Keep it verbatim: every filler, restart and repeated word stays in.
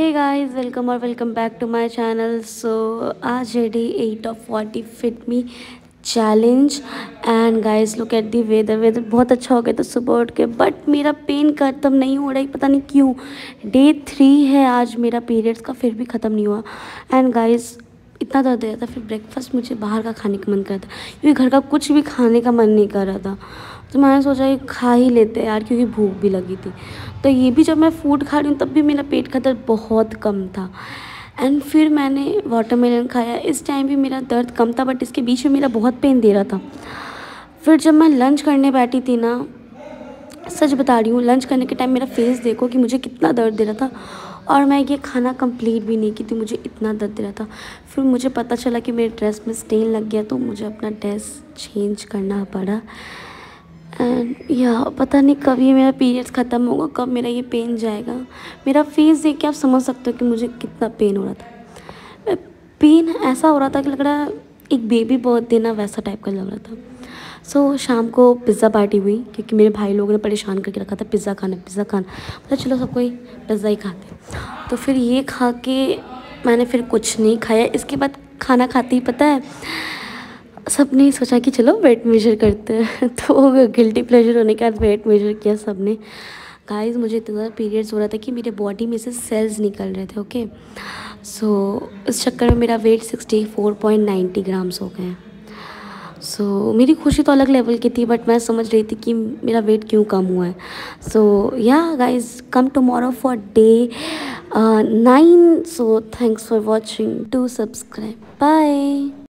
हे guys, welcome और welcome back to my channel. So आज है day eight of forty fit me challenge and guys look at the weather. Weather बहुत अच्छा हो गया था सुबह उठ के, बट मेरा पेन ख़त्म नहीं हो रहा है, पता नहीं क्यों। डे थ्री है आज मेरा पीरियड्स का, फिर भी ख़त्म नहीं हुआ। एंड गाइस इतना दर्द है था, फिर ब्रेकफास्ट मुझे बाहर का खाने का मन कर रहा था क्योंकि घर का कुछ भी खाने का मन नहीं कर रहा था। तो मैंने सोचा ये खा ही लेते यार, क्योंकि भूख भी लगी थी। तो ये भी जब मैं फ़ूड खा रही हूँ तब भी मेरा पेट का दर्द बहुत कम था। एंड फिर मैंने वाटरमेलन खाया, इस टाइम भी मेरा दर्द कम था, बट इसके बीच में मेरा बहुत पेन दे रहा था। फिर जब मैं लंच करने बैठी थी ना, सच बता रही हूँ, लंच करने के टाइम मेरा फेस देखो कि मुझे कितना दर्द दे रहा था, और मैं ये खाना कंप्लीट भी नहीं की थी, मुझे इतना दर्द दे रहा था। फिर मुझे पता चला कि मेरे ड्रेस में स्टेन लग गया, तो मुझे अपना ड्रेस चेंज करना पड़ा। एंड या पता नहीं कब ये मेरा पीरियड्स ख़त्म होगा, कब मेरा ये पेन जाएगा। मेरा फेस देख के आप समझ सकते हो कि मुझे कितना पेन हो रहा था। पेन ऐसा हो रहा था कि लग रहा है एक बेबी बर्थ देना, वैसा टाइप का लग रहा था। सो so, शाम को पिज़्ज़ा पार्टी हुई क्योंकि मेरे भाई लोगों ने परेशान करके रखा था, पिज़्ज़ा खाना पिज़्ज़ा खाना। मतलब चलो सब कोई पिज़्ज़ा ही खाते। तो फिर ये खा के मैंने फिर कुछ नहीं खाया। इसके बाद खाना खाते ही पता है सब ने सोचा कि चलो वेट मेजर करते हैं। तो गिल्टी प्लेजर होने के बाद वेट मेजर किया सब ने। गाइस मुझे इतना ज़्यादा पीरियड्स हो रहा था कि मेरे बॉडी में से सेल्स निकल रहे थे। ओके, सो इस चक्कर में मेरा weight sixty four point ninety grams हो गए। सो so, मेरी खुशी तो अलग लेवल की थी, बट मैं समझ रही थी कि मेरा वेट क्यों कम हुआ है। So yeah guys come tomorrow for day nine. So thanks for watching, do subscribe, bye.